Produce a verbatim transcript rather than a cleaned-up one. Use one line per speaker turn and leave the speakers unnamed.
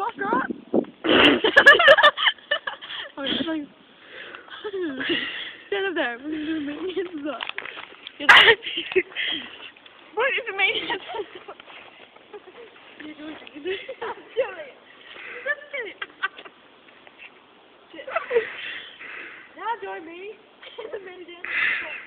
fuck up. Okay, it's like, stand up there. We're gonna do the hands up. Get up. What is the main hands up? You're doing it. Stop doing it. Stop doing it. Now join me in the main dance.